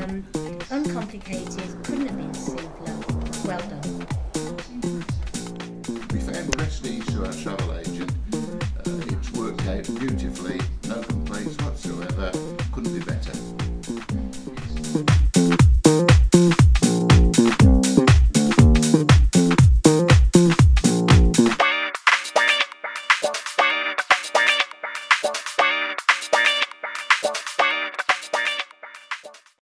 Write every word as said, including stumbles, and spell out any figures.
Um, uncomplicated, couldn't have been simpler. Well done. We found Prestige to our travel agent. Uh, it's worked out beautifully, no complaints whatsoever, couldn't be better.